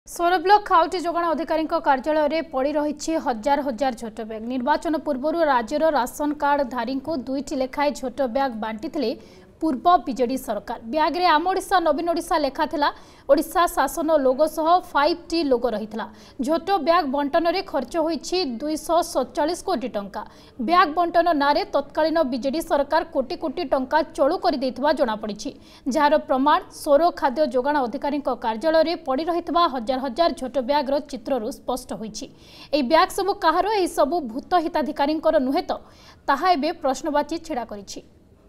सोर ब्लॉक खाउटी जोगाण अधिकारी कार्यालय में पड़ रही हजार हजार झोट बैग। निर्वाचन पूर्व राज्यर राशन कार्ड धारी को 2टी लेखाएं झोट बैग बांटी पूर्व बीजेडी सरकार। बैग रे आम ओडिशा नवीन ओडिशा लेखा थिला। ओडिशा शासन लोगो सह 5टी लोगो रहितला। झोट बैग बंटन में खर्च होईछि 247 कोटी टंका। बैग बंटन नारे तत्कालीन बीजेडी सरकार कोटी कोटी टंका चलू कर देथिबा जणा पड़िछि। जार प्रमाण सोर खाद्य जोगाण अधिकारी कार्यालय में पड़ रही हजार हजार झोट बैग चित्रु स्पष्ट होईछि। एई बैग सबु काहार एई सबु भूत हिताधिकारी नुहे तो ताहा एबे प्रश्नवाची छिड़ा करिछि।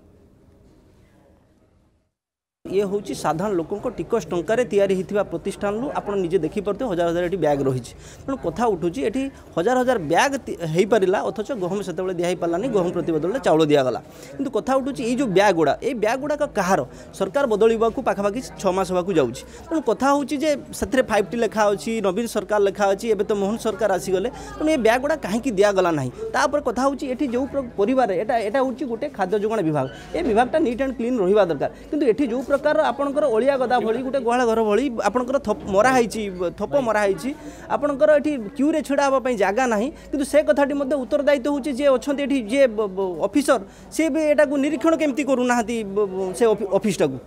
ये हूँ साधारण लोकों टिकस टंकार तैयारी प्रतिष्ठान आपड़ निजे देखिपे हजार हजार ये बैग रही। तेणु कथा उठूँ ये हजार हजार बैग हो पारा अथच गहम से दिखाई पारानी गहम प्रति बदल चाउल दिगला। किंतु कथा उठूँ ये जो बैग गुड़ा ये बैग गुड़ाक कहार सरकार बदलवा पाखापाखि 6 मास होगा जाऊँगी। तेणु कथा हूँ से 5टी लेखा अच्छी नवीन सरकार लेखा अच्छी एवं तो मोहन सरकार आसीगले। तेणु ये बैग गुड़ा कहीं दिगला ना। तापर कथा हूँ ये जो परिवार एटा हूँ गोटे खाद्य जोगाण विभाग। ये विभागटा नीट एंड क्लीन रहा दरकार। किंतु ये जो प्रकार आपणकर ओलिया गदा भली गोटे गुहाल घर भली आपणकर थप मराई आपणकर ये क्यू रे छिड़ा हाँपाई जगह ना। किंतु से कथाटी उत्तरदायित्व हूँ जे अच्छा जे ऑफिसर सी भी एटा निरीक्षण केमती करूना से ऑफिसटा को।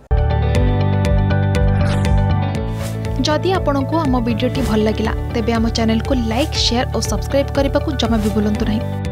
जदि आपंक आम भिडी भल लगा तेब आम चैनल को लाइक शेयर और सब्सक्राइब करने को जमा भी भूलु नहीं।